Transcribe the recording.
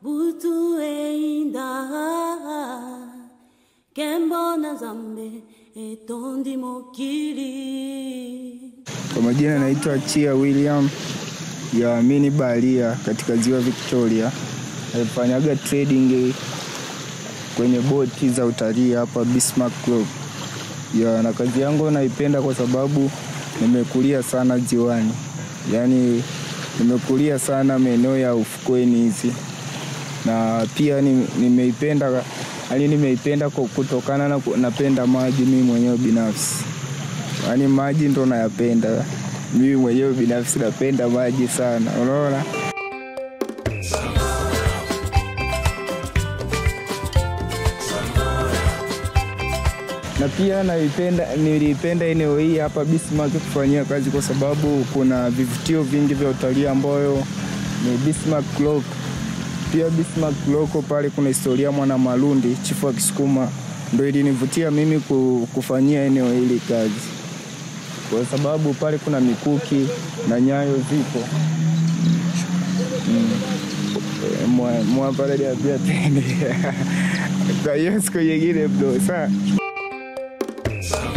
butu einda kembo na zambe etondi mokili. Kwa majina naitwa Chila William ya mini baharia katika ziwa Victoria. Nafanyaga trading kwenye boti za utalii hapa Bismark Rocks. Na kazi yangu naipenda kwa sababu nimekulia sana ziwani. Yaani nimekulia sana maeneo ya ufukweni hizi. Na pia nimeipenda kutokana na napenda maji mimi mwenyewe binafsi. Yaani maji ndo nayapenda. Mimi mwenyewe binafsi napenda maji sana. Unaona? Na pia nilipenda eneo hii hapa Bismark kufanyia kazi kwa sababu kuna vivutio vingi vya utalii ambayo ni Bismark Rocks. Pia Bismark Rocks pale kuna historia mwana Malundi, chifu wa Kisukuma, ndio ilinivutia mimi kufanyia eneo hili kazi. Kwa sababu pale kuna mikuki na nyayo zipo. Pale dia pia tende. Kwa hiyo siku nyingine bro, sawa.